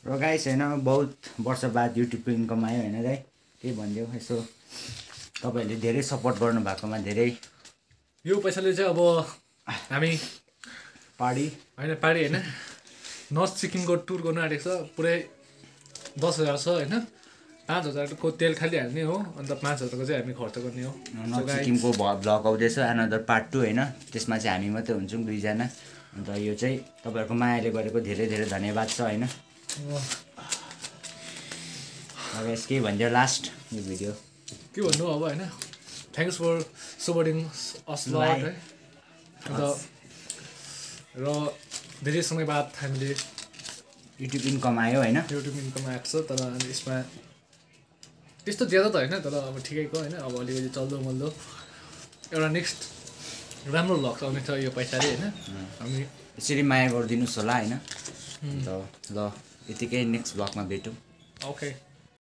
र गाइस हैन बहुत वर्ष बाद युट्युबको इन्कम आयो हैन दाइ के भन्दियो यसो तपाईहरुले धेरै सपोर्ट गर्नु भएकोमा धेरै यो पैसाले चाहिँ अब हामी पाडी हैन नर्थ सिक्किमको टुर गर्न आँटेको छ पुरै 10,000 छ हैन 5,000 को तेल खाली हाल्ने हो अन्त 5,000 को चाहिँ हामी खर्च गर्ने हो नर्थ सिक्किमको भ्लग आउँदैछ अनदर पार्ट 2 हैन त्यसमा चाहिँ हामी मात्रै हुन्छौँ दुई जना अन्त यो चाहिँ तपाईहरुको मायाले गरेको धेरै धेरै धन्यवाद छ हैन अब यसकै भन्दियो लास्ट यो भिडियो के भन्नु अब हैन थ्यांक्स फर सपोर्टिङ अस लट है अन्त र धेरै समय बाद हामीले युट्युब इन्कम आयो हैन युट्युब इन्कम आएको छ तर यसमा त्यस्तो ज्यादा त हैन तर अब ठिकैको हैन अब अलिकति चल्दो मल्दो एउटा नेक्स्ट राम्रो भ्लग आउने छ यो पैसाले हैन हामी यसरी माया गरिदिनुस् होला हैन ल यतिकै नेक्स्ट भ्लगमा भेटौँ ओके